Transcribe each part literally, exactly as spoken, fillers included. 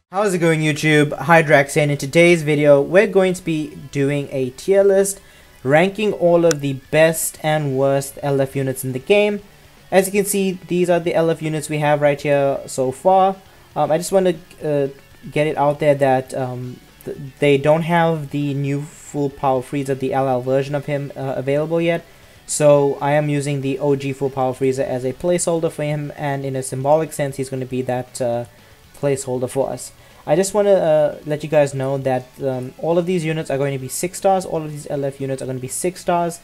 How's it going, YouTube? Hydrax here, and in today's video we're going to be doing a tier list ranking all of the best and worst L F units in the game. As you can see, these are the L F units we have right here so far. Um, I just want to uh, get it out there that um, th they don't have the new full power Frieza, the L L version of him uh, available yet. So I am using the O G full power Frieza as a placeholder for him, and in a symbolic sense he's going to be that uh, placeholder for us. I just want to uh, let you guys know that um, all of these units are going to be six stars. All of these L F units are going to be six stars,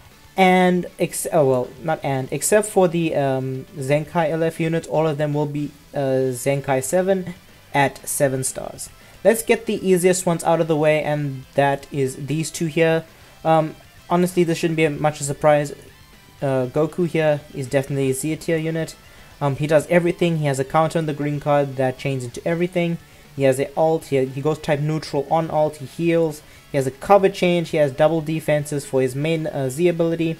and ex oh well, not and except for the um, Zenkai L F units, all of them will be uh, Zenkai seven at seven stars. Let's get the easiest ones out of the way, and that is these two here. Um, honestly, this shouldn't be much of a surprise. Uh, Goku here is definitely a Z tier unit. Um, he does everything. He has a counter on the green card that changes into everything. He has a ult, he, he goes type neutral on ult, he heals, he has a cover change, he has double defenses for his main uh, Z ability.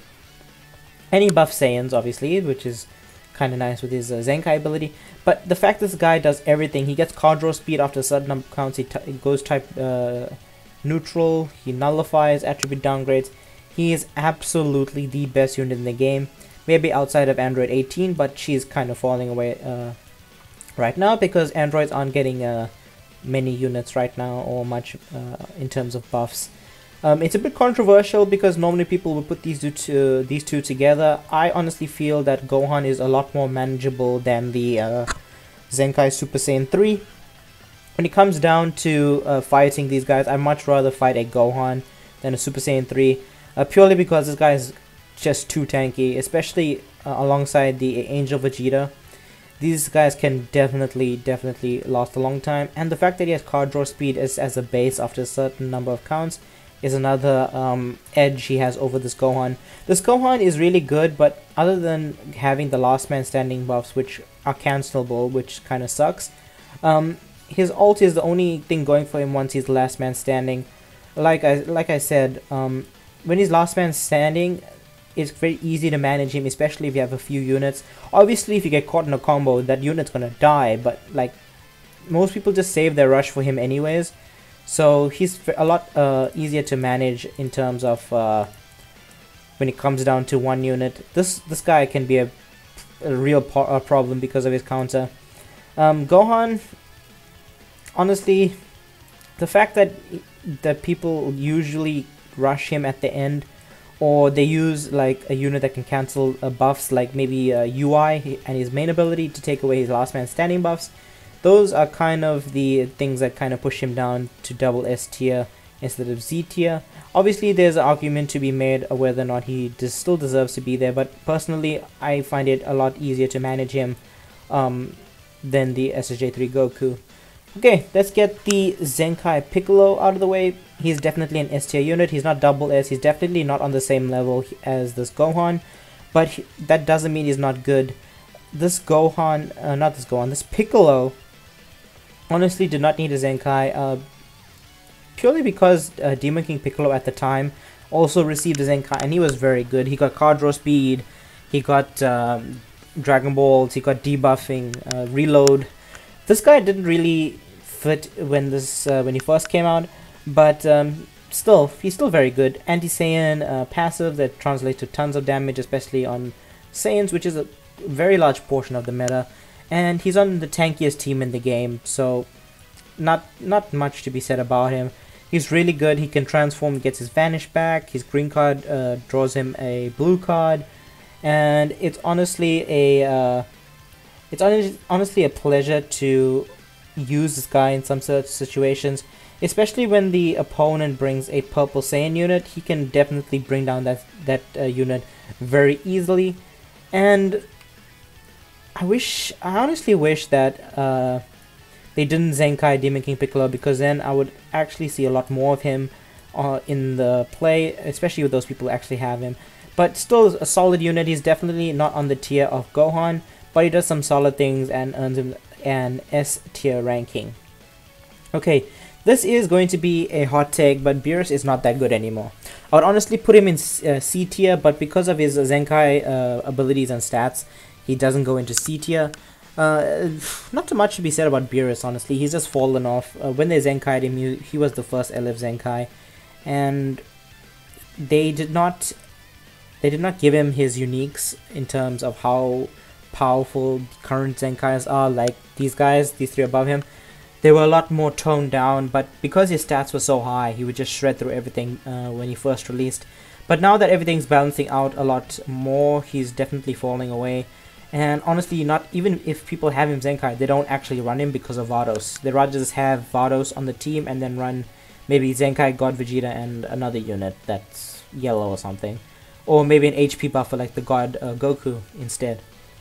And he buffs Saiyans, obviously, which is kind of nice with his uh, Zenkai ability. But the fact this guy does everything, he gets card draw speed after a certain number of counts, he, he goes type uh, neutral, he nullifies, attribute downgrades. He is absolutely the best unit in the game. Maybe outside of Android eighteen, but she's kind of falling away uh, right now because Androids aren't getting uh, many units right now or much uh, in terms of buffs. Um, it's a bit controversial because normally people would put these two, these two together. I honestly feel that Gohan is a lot more manageable than the uh, Zenkai Super Saiyan three. When it comes down to uh, fighting these guys, I'd much rather fight a Gohan than a Super Saiyan three, uh, purely because this guy is just too tanky, especially uh, alongside the Angel Vegeta. These guys can definitely, definitely last a long time, and the fact that he has card draw speed as, as a base after a certain number of counts is another um, edge he has over this Gohan. This Gohan is really good, but other than having the last man standing buffs, which are cancelable, which kind of sucks, um, his ult is the only thing going for him once he's the last man standing. Like I, like I said, um, when he's last man standing, it's very easy to manage him, especially if you have a few units. Obviously, if you get caught in a combo, that unit's gonna die, but like most people just save their rush for him anyways, so he's a lot uh, easier to manage in terms of uh, when it comes down to one unit. This this guy can be a, a real po a problem because of his counter. Um, Gohan, honestly, the fact that that people usually rush him at the end, or they use like a unit that can cancel uh, buffs, like maybe uh, U I and his main ability to take away his last man standing buffs. Those are kind of the things that kind of push him down to double S tier instead of Z tier. Obviously there's an argument to be made of whether or not he des still deserves to be there, but personally I find it a lot easier to manage him um, than the S S J three Goku. Okay, let's get the Zenkai Piccolo out of the way. He's definitely an S tier unit. He's not double S. He's definitely not on the same level as this Gohan, but he, that doesn't mean he's not good. This Gohan, uh, not this Gohan, this Piccolo, honestly did not need a Zenkai, uh, purely because uh, Demon King Piccolo at the time also received a Zenkai, and he was very good. He got card draw speed, he got um, Dragon Balls, he got debuffing, uh, reload. This guy didn't really fit when this uh, when he first came out, but um, still, he's still very good. Anti-Saiyan uh, passive that translates to tons of damage, especially on Saiyans, which is a very large portion of the meta. And he's on the tankiest team in the game, so not not much to be said about him. He's really good. He can transform, gets his vanish back. His green card uh, draws him a blue card, and it's honestly a uh, it's hon honestly a pleasure to use this guy in some such situations. Especially when the opponent brings a purple Saiyan unit, he can definitely bring down that that uh, unit very easily. And I wish, I honestly wish that uh, they didn't Zenkai Demon King Piccolo, because then I would actually see a lot more of him uh, in the play, especially with those people who actually have him. But still a solid unit. He's definitely not on the tier of Gohan, but he does some solid things and earns him an S tier ranking. Okay. This is going to be a hot take, but Beerus is not that good anymore. I would honestly put him in uh, C tier, but because of his Zenkai uh, abilities and stats, he doesn't go into C tier. Uh, not too much to be said about Beerus, honestly. He's just fallen off. Uh, when they Zenkai'd him, he, he was the first L F Zenkai, and they did not they did not give him his uniques in terms of how powerful current Zenkais are. Like these guys, these three above him, they were a lot more toned down, but because his stats were so high, he would just shred through everything uh, when he first released. But now that everything's balancing out a lot more, he's definitely falling away. And honestly, not even if people have him Zenkai, they don't actually run him because of Vados. They rather just have Vados on the team and then run maybe Zenkai, God Vegeta, and another unit that's yellow or something. Or maybe an H P buffer like the God uh, Goku instead.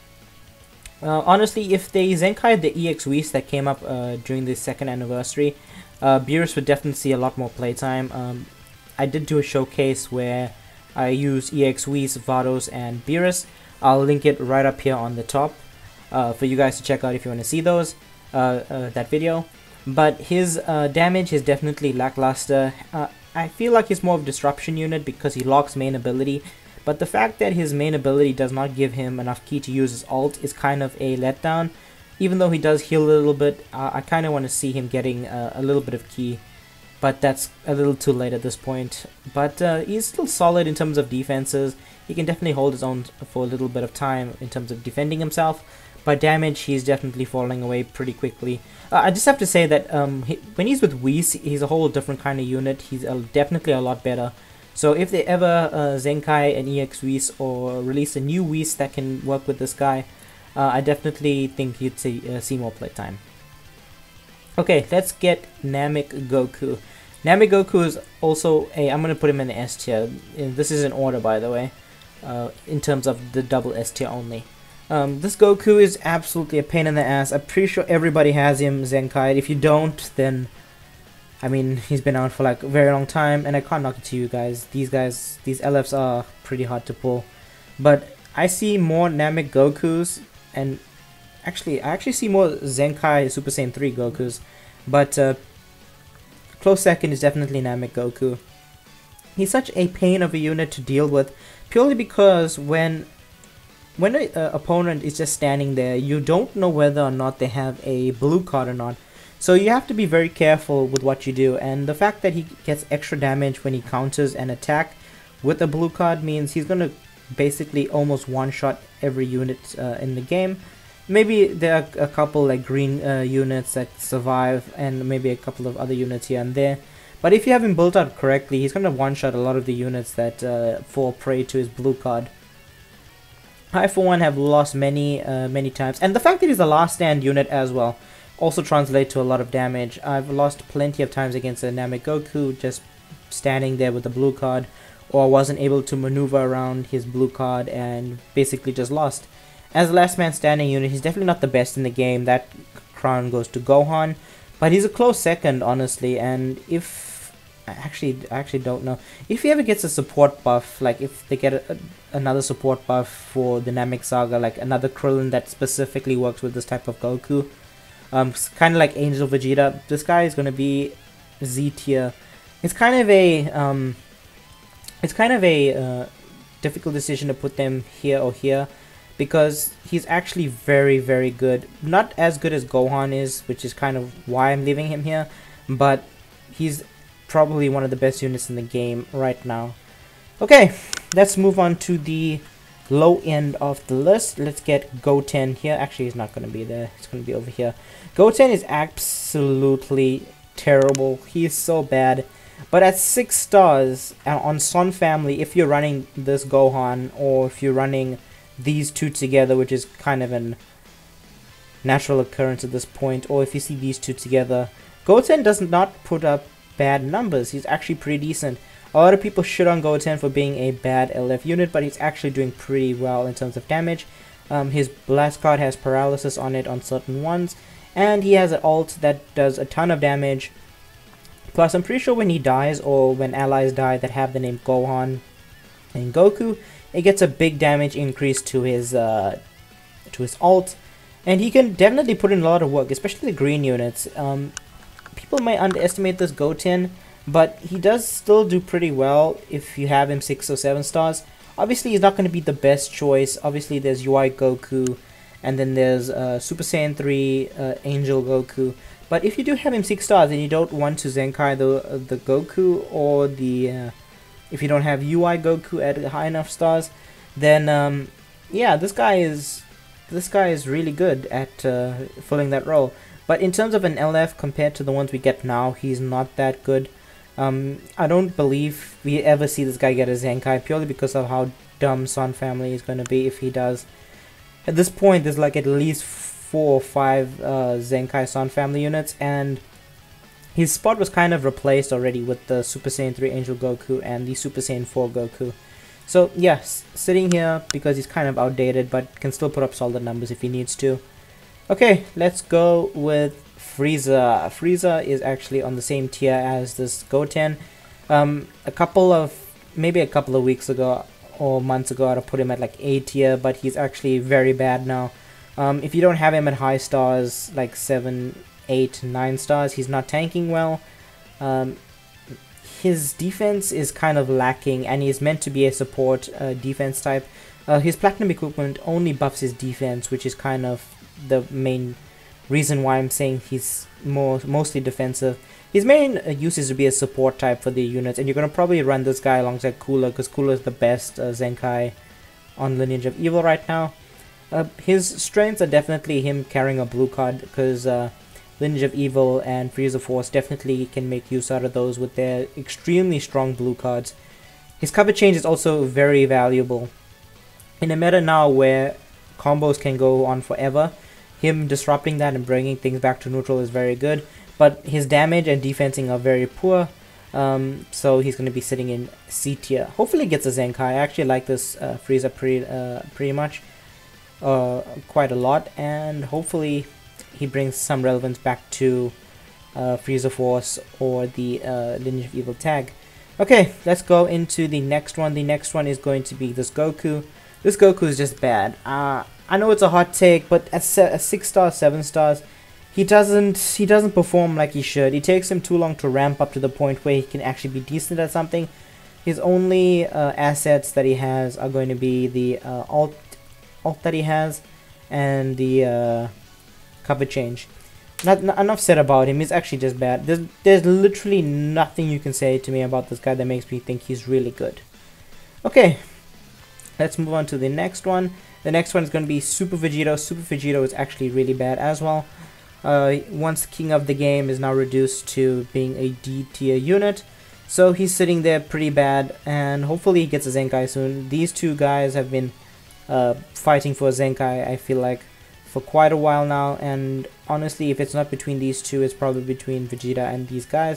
Uh, honestly, if they Zenkai the E X Whis that came up uh, during the second anniversary, uh, Beerus would definitely see a lot more playtime. Um, I did do a showcase where I used E X Whis, Vados, and Beerus. I'll link it right up here on the top uh, for you guys to check out if you want to see those uh, uh, that video. But his uh, damage is definitely lackluster. Uh, I feel like he's more of a disruption unit because he locks main ability. But the fact that his main ability does not give him enough ki to use his ult is kind of a letdown. Even though he does heal a little bit, uh, I kind of want to see him getting uh, a little bit of ki. But that's a little too late at this point. But uh, he's still solid in terms of defenses. He can definitely hold his own for a little bit of time in terms of defending himself. By damage, he's definitely falling away pretty quickly. Uh, I just have to say that um, he, when he's with Whis, he's a whole different kind of unit. He's uh, definitely a lot better. So if they ever uh, Zenkai an E X Whis or release a new Whis that can work with this guy, uh, I definitely think you'd see, uh, see more playtime. Okay, let's get Namek Goku. Namek Goku is also a, I'm going to put him in the S tier. This is in order, by the way, uh, in terms of the double S tier only. Um, this Goku is absolutely a pain in the ass. I'm pretty sure everybody has him Zenkai. If you don't, then, I mean, he's been out for like a very long time, and I can't knock it to you guys. These guys, these L Fs are pretty hard to pull. But I see more Namek Gokus, and actually, I actually see more Zenkai Super Saiyan three Gokus. But, uh, close second is definitely Namek Goku. He's such a pain of a unit to deal with, purely because when when an uh, opponent is just standing there, you don't know whether or not they have a blue card or not. So you have to be very careful with what you do, and the fact that he gets extra damage when he counters an attack with a blue card means he's going to basically almost one-shot every unit uh, in the game. Maybe there are a couple like green uh, units that survive, and maybe a couple of other units here and there. But if you have him built out correctly, he's going to one-shot a lot of the units that uh, fall prey to his blue card. I, for one, have lost many, uh, many times. And the fact that he's a last stand unit as well also translates to a lot of damage. I've lost plenty of times against a Namek Goku just standing there with the blue card, or wasn't able to maneuver around his blue card and basically just lost. As a last man standing unit, he's definitely not the best in the game. That crown goes to Gohan, but he's a close second, honestly. And if I actually, I actually don't know if he ever gets a support buff, like if they get a, a, another support buff for the Namek Saga, like another Krillin that specifically works with this type of Goku, um, kind of like Angel Vegeta. This guy is gonna be Z tier. It's kind of a, um, it's kind of a uh, difficult decision to put them here or here, because he's actually very, very good. Not as good as Gohan is, which is kind of why I'm leaving him here, but he's probably one of the best units in the game right now. Okay, let's move on to the low end of the list. Let's get Goten here. Actually, he's not going to be there. It's going to be over here. Goten is absolutely terrible. He is so bad. But at six stars uh, on Son Family, if you're running this Gohan, or if you're running these two together, which is kind of an natural occurrence at this point, or if you see these two together, Goten does not put up bad numbers. He's actually pretty decent. A lot of people shit on Goten for being a bad L F unit, but he's actually doing pretty well in terms of damage. Um, his blast card has paralysis on it on certain ones, and he has an ult that does a ton of damage. Plus, I'm pretty sure when he dies, or when allies die that have the name Gohan and Goku, it gets a big damage increase to his uh, to his ult, and he can definitely put in a lot of work, especially the green units. Um, people might underestimate this Goten, but he does still do pretty well if you have him six or seven stars. Obviously, he's not going to be the best choice. Obviously, there's U I Goku and then there's uh, Super Saiyan three uh, Angel Goku. But if you do have him six stars and you don't want to Zenkai the the Goku, or the uh, if you don't have U I Goku at high enough stars, then um, yeah, this guy is this guy is really good at uh, filling that role. But in terms of an L F compared to the ones we get now, he's not that good. Um, I don't believe we ever see this guy get a Zenkai, purely because of how dumb Son family is going to be if he does. At this point, there's like at least four or five uh, Zenkai Son family units, and his spot was kind of replaced already with the Super Saiyan three Angel Goku and the Super Saiyan four Goku. So yes, sitting here because he's kind of outdated, but can still put up solid numbers if he needs to. Okay, let's go with Frieza. Frieza is actually on the same tier as this Goten. Um, a couple of, maybe a couple of weeks ago or months ago, I'd have put him at like A tier, but he's actually very bad now. Um, if you don't have him at high stars, like seven, eight, nine stars, he's not tanking well. Um, his defense is kind of lacking, and he's meant to be a support uh, defense type. Uh, his platinum equipment only buffs his defense, which is kind of the main reason why I'm saying he's more mostly defensive. His main uh, use is to be a support type for the units, and you're going to probably run this guy alongside Cooler, because Cooler is the best uh, Zenkai on Lineage of Evil right now. Uh, his strengths are definitely him carrying a blue card, because uh, Lineage of Evil and Frieza Force definitely can make use out of those with their extremely strong blue cards. His cover change is also very valuable. In a meta now where combos can go on forever, him disrupting that and bringing things back to neutral is very good, but his damage and defensing are very poor, um, so he's going to be sitting in C tier. Hopefully he gets a Zenkai. I actually like this uh, Frieza pretty, uh, pretty much, uh, quite a lot, and hopefully he brings some relevance back to uh, Frieza Force or the uh, Lineage of Evil tag. Okay, let's go into the next one. The next one is going to be this Goku. This Goku is just bad. Uh, I know it's a hot take, but at se six stars, seven stars, he doesn't he doesn't perform like he should. It takes him too long to ramp up to the point where he can actually be decent at something. His only uh, assets that he has are going to be the uh, alt alt that he has and the uh, cover change. Not, not enough said about him. He's actually just bad. There's there's literally nothing you can say to me about this guy that makes me think he's really good. Okay, let's move on to the next one. The next one is going to be Super Vegito. Super Vegito is actually really bad as well. Uh, once King of the Game is now reduced to being a D tier unit, so he's sitting there pretty bad, and hopefully he gets a Zenkai soon. These two guys have been uh, fighting for a Zenkai, I feel like, for quite a while now, and honestly, if it's not between these two, it's probably between Vegeta and these guys.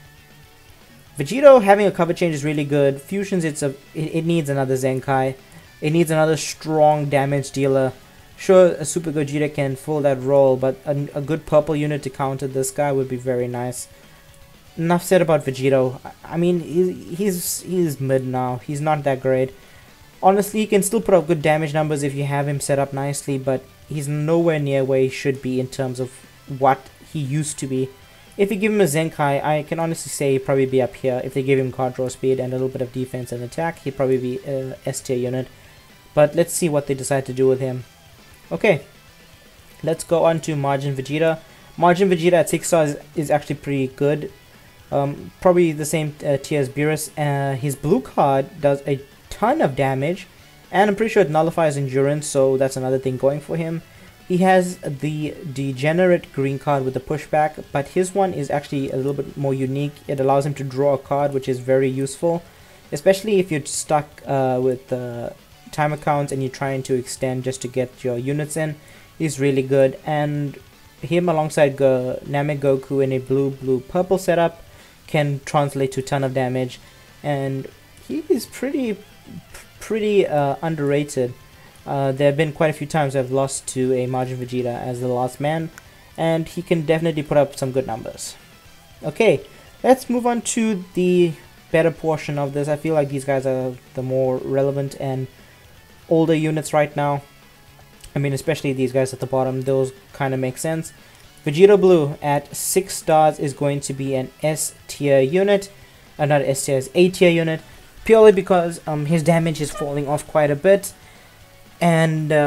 Vegito having a cover change is really good. Fusions, it's a it, it needs another Zenkai. It needs another strong damage dealer. Sure, a Super Gogeta can fill that role, but a, a good purple unit to counter this guy would be very nice. Enough said about Vegito. I mean, he's, he's, he's mid now. He's not that great. Honestly, he can still put up good damage numbers if you have him set up nicely, but he's nowhere near where he should be in terms of what he used to be. If you give him a Zenkai, I can honestly say he'd probably be up here. If they give him card draw speed and a little bit of defense and attack, he'd probably be a S tier unit. But let's see what they decide to do with him. Okay, let's go on to Majin Vegeta. Majin Vegeta at six stars is actually pretty good. Um, probably the same uh, tier as Beerus. Uh, his blue card does a ton of damage, and I'm pretty sure it nullifies endurance, so that's another thing going for him. He has the degenerate green card with the pushback, but his one is actually a little bit more unique. It allows him to draw a card, which is very useful, especially if you're stuck uh, with uh, time accounts and you're trying to extend just to get your units in. He's really good, and him alongside Go Namek Goku in a blue blue purple setup can translate to a ton of damage, and he is pretty pretty uh, underrated. Uh, there have been quite a few times I've lost to a Majin Vegeta as the last man, and he can definitely put up some good numbers. Okay, let's move on to the better portion of this. I feel like these guys are the more relevant and older units right now. I mean, especially these guys at the bottom, those kind of make sense. Vegito Blue at six stars is going to be an S tier unit, uh, not S tier, it's A tier unit, purely because um, his damage is falling off quite a bit, and uh,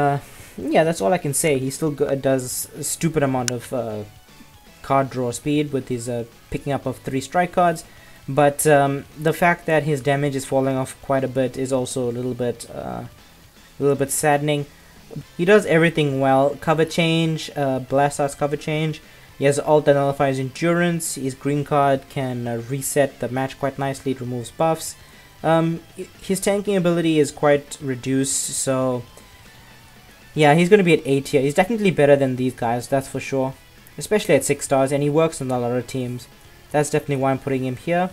yeah, that's all I can say. He still go does a stupid amount of uh, card draw speed with his uh, picking up of three strike cards, but um, the fact that his damage is falling off quite a bit is also a little bit uh, a little bit saddening. He does everything well. Cover change, uh, blast arts cover change. He has ult that nullifies endurance. His green card can uh, reset the match quite nicely. It removes buffs. Um, his tanking ability is quite reduced, so yeah, he's going to be at A tier. He's definitely better than these guys, that's for sure. Especially at six stars, and he works on a lot of teams. That's definitely why I'm putting him here.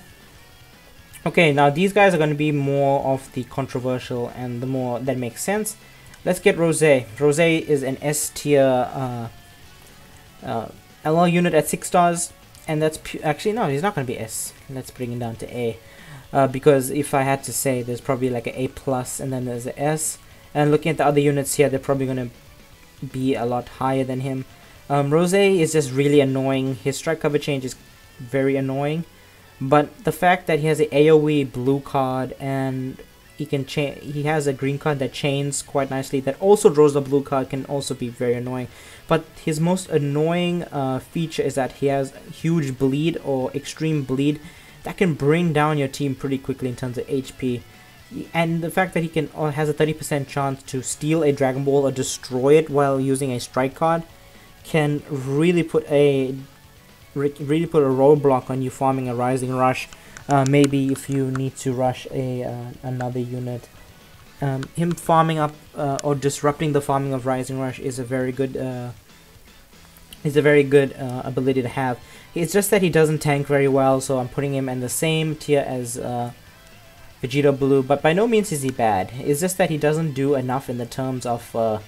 Okay, now these guys are going to be more of the controversial and the more that makes sense. Let's get Rose. Rose is an S tier uh, uh, L L unit at six stars, and that's actually no, he's not going to be S. Let's bring him down to A, uh, because if I had to say, there's probably like an A plus, and then there's an S. And looking at the other units here, they're probably going to be a lot higher than him. Um, Rose is just really annoying. His strike cover change is very annoying, but the fact that he has an AoE blue card and he can chain, he has a green card that chains quite nicely, that also draws the blue card, can also be very annoying. But his most annoying uh, feature is that he has huge bleed or extreme bleed that can bring down your team pretty quickly in terms of H P. And the fact that he can or has a thirty percent chance to steal a Dragon Ball or destroy it while using a strike card can really put a really put a roadblock on you farming a Rising Rush. Uh, maybe if you need to rush a uh, another unit, um, him farming up uh, or disrupting the farming of Rising Rush is a very good uh, is a very good uh, ability to have. It's just that he doesn't tank very well, so I'm putting him in the same tier as uh, Vegeta Blue. But by no means is he bad. It's just that he doesn't do enough in the terms of uh,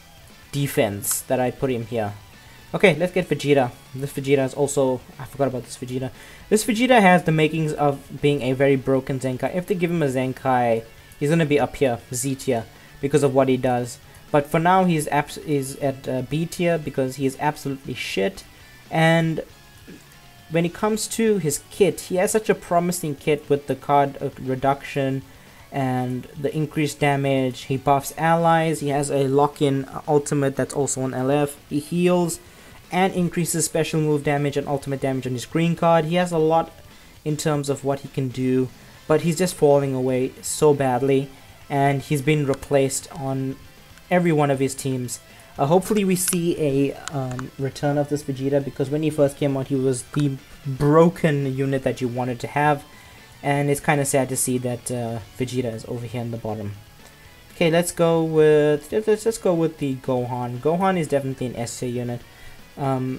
defense that I put him here. Okay, let's get Vegeta. This Vegeta is also... I forgot about this Vegeta. This Vegeta has the makings of being a very broken Zenkai. If they give him a Zenkai, he's going to be up here, Z tier, because of what he does. But for now, he's abs is at uh, B tier because he is absolutely shit. And when it comes to his kit, he has such a promising kit with the card uh, reduction and the increased damage. He buffs allies. He has a lock-in uh, ultimate that's also on L F. He heals and increases special move damage and ultimate damage on his green card. He has a lot in terms of what he can do, but he's just falling away so badly, and he's been replaced on every one of his teams. Uh, hopefully we see a um, return of this Vegeta, because when he first came out he was the broken unit that you wanted to have, and it's kind of sad to see that uh, Vegeta is over here in the bottom. Okay, let's go with let's, let's go with the Gohan. Gohan is definitely an S tier unit. Um,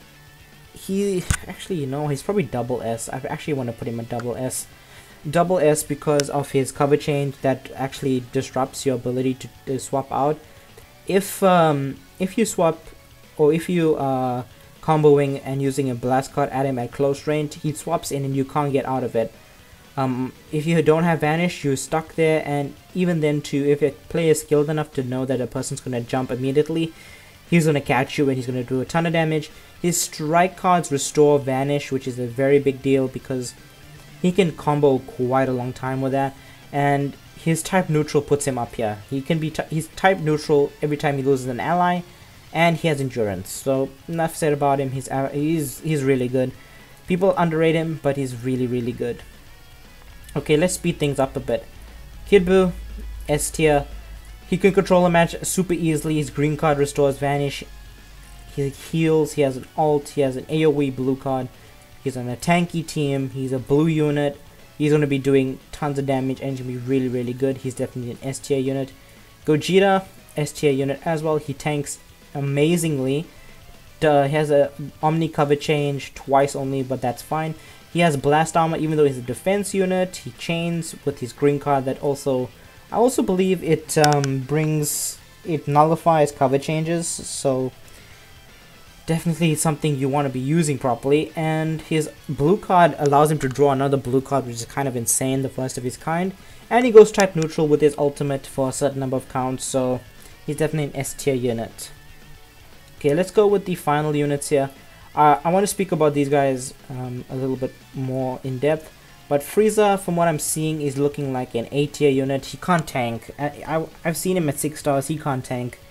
he actually, you know, he's probably double S. I actually want to put him a double S. Double S because of his cover change that actually disrupts your ability to, to swap out. If um, if you swap, or if you uh, comboing and using a blast card at him at close range, he swaps in and you can't get out of it. Um, if you don't have Vanish, you're stuck there, and even then too, if your player is skilled enough to know that a person's going to jump immediately, he's going to catch you and he's going to do a ton of damage. His strike cards restore Vanish, which is a very big deal because he can combo quite a long time with that, and his type neutral puts him up here. He can be t he's type neutral every time he loses an ally, and he has endurance. So enough said about him. He's uh, he's he's really good. People underrate him, but he's really really good. Okay, let's speed things up a bit. Kid Buu, S tier. He can control a match super easily. His green card restores Vanish. He heals. He has an ult. He has an AoE blue card. He's on a tanky team. He's a blue unit. He's going to be doing tons of damage and he's going to be really, really good. He's definitely an S tier unit. Gogeta, S tier unit as well. He tanks amazingly. Uh, he has a Omni cover change twice only, but that's fine. He has blast armor, even though he's a defense unit. He chains with his green card that also... I also believe it um, brings... It nullifies cover changes, so... Definitely something you want to be using properly. And his blue card allows him to draw another blue card, which is kind of insane, the first of his kind. And he goes type neutral with his ultimate for a certain number of counts, so... He's definitely an S tier unit. Okay, let's go with the final units here. Uh, I want to speak about these guys um, a little bit more in depth. But Frieza, from what I'm seeing, is looking like an A tier unit. He can't tank. I, I, I've seen him at six stars. He can't tank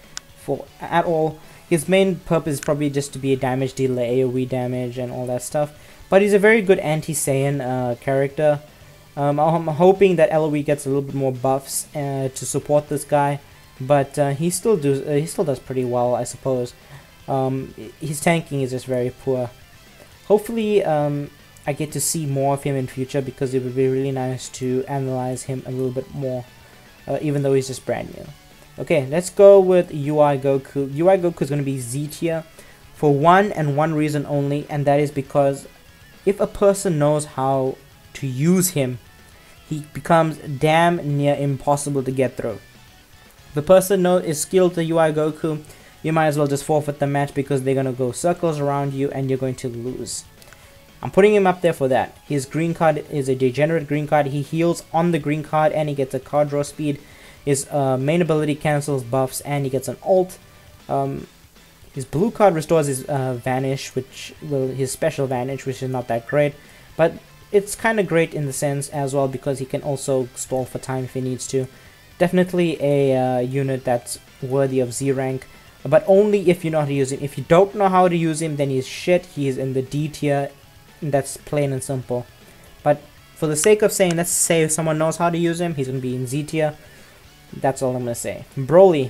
for at all. His main purpose is probably just to be a damage dealer, AoE damage and all that stuff. But he's a very good anti-Saiyan uh, character. Um, I'm hoping that L O E gets a little bit more buffs uh, to support this guy. But uh, he still does uh, he still does pretty well, I suppose. Um, his tanking is just very poor. Hopefully um, I get to see more of him in future, because it would be really nice to analyze him a little bit more, uh, even though he's just brand new. Okay, let's go with U I Goku. U I Goku is going to be Z tier for one and one reason only, and that is because if a person knows how to use him, he becomes damn near impossible to get through. If the person know is skilled to U I Goku, you might as well just forfeit the match, because they're going to go circles around you and you're going to lose. I'm putting him up there for that. His green card is a degenerate green card. He heals on the green card and he gets a card draw speed. His uh, main ability cancels buffs and he gets an ult. Um, his blue card restores his uh, vanish, which will his special vanish, which is not that great, but it's kind of great in the sense as well, because he can also stall for time if he needs to. Definitely a uh, unit that's worthy of Z rank, but only if you know how to use him. If you don't know how to use him, then he's shit. He is in the D tier. That's plain and simple. But for the sake of saying, let's say if someone knows how to use him, he's going to be in Z tier. That's all I'm going to say. Broly.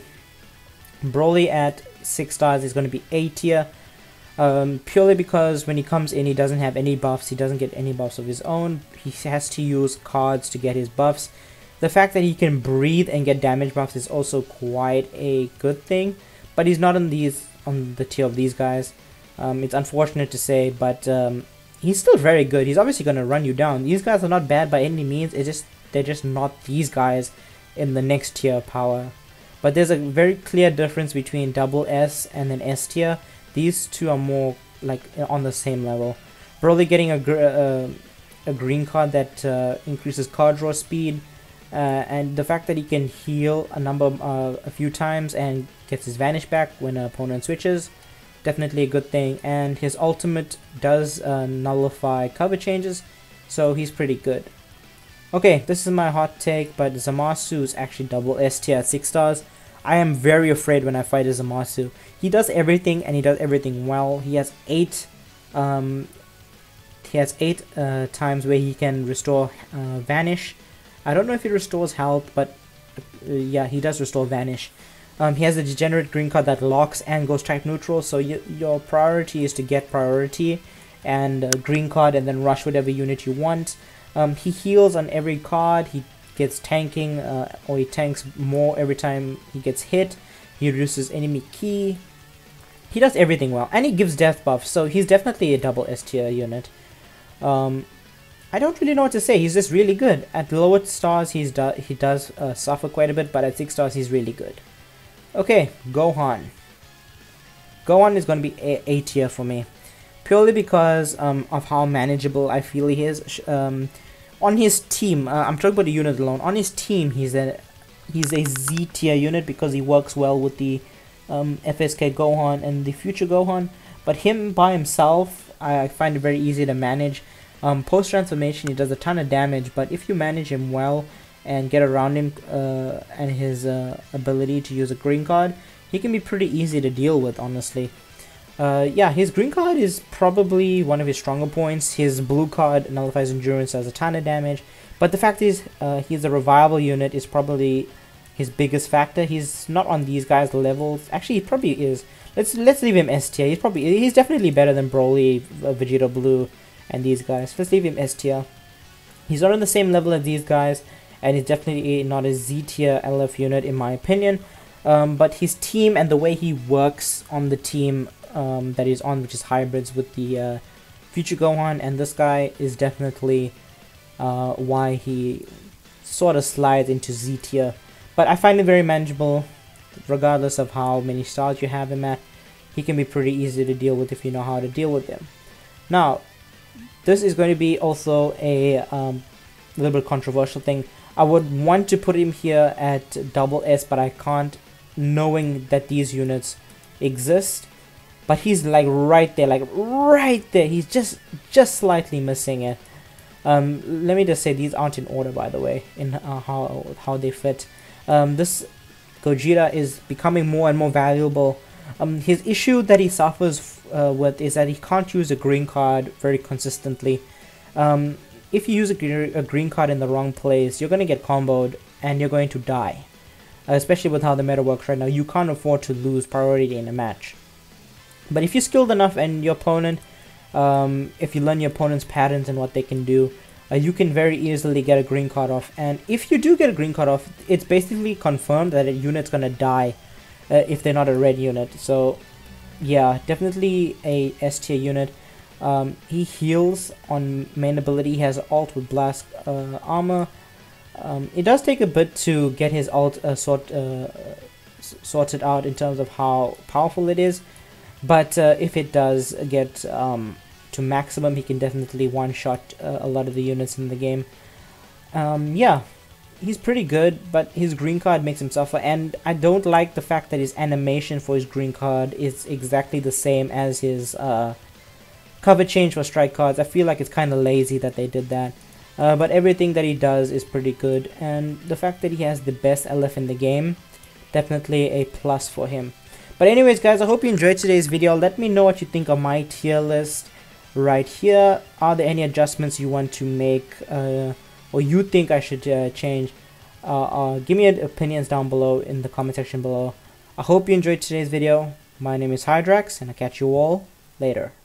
Broly at six stars is going to be A tier. Um, purely because when he comes in, he doesn't have any buffs. He doesn't get any buffs of his own. He has to use cards to get his buffs. The fact that he can breathe and get damage buffs is also quite a good thing. But he's not on these on the tier of these guys. Um, it's unfortunate to say, but um, he's still very good. He's obviously going to run you down. These guys are not bad by any means. It's just they're just not these guys in the next tier of power. But there's a very clear difference between double S and then S tier. These two are more like on the same level. Broly getting a gr uh, a green card that uh, increases card draw speed, uh, and the fact that he can heal a number uh, a few times and gets his vanish back when an opponent switches, definitely a good thing. And his ultimate does uh, nullify cover changes, so he's pretty good. Okay, this is my hot take, but Zamasu is actually double S tier at six stars. I am very afraid when I fight a Zamasu. He does everything and he does everything well. He has eight um, he has eight uh, times where he can restore uh, vanish. I don't know if he restores health, but uh, yeah, he does restore vanish. Um, he has a degenerate green card that locks and goes type neutral, so you, your priority is to get priority and uh, green card and then rush whatever unit you want. Um, he heals on every card. He gets tanking, uh, or he tanks more every time he gets hit. He reduces enemy ki. He does everything well, and he gives death buff, so he's definitely a double S tier unit. Um, I don't really know what to say. He's just really good. At lower stars, he's do he does uh, suffer quite a bit, but at six stars, he's really good. Okay, Gohan. Gohan is going to be a, a tier for me, purely because um, of how manageable I feel he is. Um, on his team, uh, I'm talking about the unit alone. On his team, he's a he's a Z tier unit because he works well with the um, F S K Gohan and the future Gohan. But him by himself, I find it very easy to manage. Um, Post transformation, he does a ton of damage, but if you manage him well and get around him uh, and his uh, ability to use a green card, he can be pretty easy to deal with, honestly. Uh, yeah, his green card is probably one of his stronger points. His blue card nullifies endurance, does a ton of damage, but the fact is uh, he's a revival unit is probably his biggest factor. He's not on these guys' levels. Actually, he probably is. Let's let's leave him S tier. He's probably he's definitely better than Broly, uh, Vegeta Blue, and these guys. Let's leave him S tier. He's not on the same level as these guys, and he's definitely not a Z tier L F unit in my opinion. Um, but his team and the way he works on the team um, that he's on, which is hybrids with the uh, future Gohan and this guy, is definitely uh, why he sort of slides into Z tier. But I find it very manageable, regardless of how many stars you have him at. He can be pretty easy to deal with if you know how to deal with him. Now, this is going to be also a um, little bit controversial thing. I would want to put him here at double S, but I can't, knowing that these units exist. But he's like right there, like right there. He's just just slightly missing it. Um, let me just say these aren't in order, by the way, in uh, how how they fit. Um, this Gogeta is becoming more and more valuable. Um, his issue that he suffers uh, with is that he can't use a green card very consistently. Um, if you use a, gre a green card in the wrong place, you're going to get comboed and you're going to die. Uh, especially with how the meta works right now, you can't afford to lose priority in a match. But if you're skilled enough and your opponent, um, if you learn your opponent's patterns and what they can do, uh, you can very easily get a green card off. And if you do get a green card off, it's basically confirmed that a unit's going to die uh, if they're not a red unit. So yeah, definitely a S tier unit. Um, he heals on main ability. He has alt with blast uh, armor. Um, it does take a bit to get his alt uh, sort uh, sorted out in terms of how powerful it is, but uh, if it does get um, to maximum, he can definitely one-shot uh, a lot of the units in the game. Um, yeah, he's pretty good, but his green card makes him suffer, and I don't like the fact that his animation for his green card is exactly the same as his uh, cover change for strike cards. I feel like it's kind of lazy that they did that. Uh, but everything that he does is pretty good, and the fact that he has the best L F in the game, definitely a plus for him. But anyways guys, I hope you enjoyed today's video. Let me know what you think of my tier list right here. Are there any adjustments you want to make uh, or you think I should uh, change? Uh, uh, give me your opinions down below in the comment section below. I hope you enjoyed today's video. My name is Hydrax, and I'll catch you all later.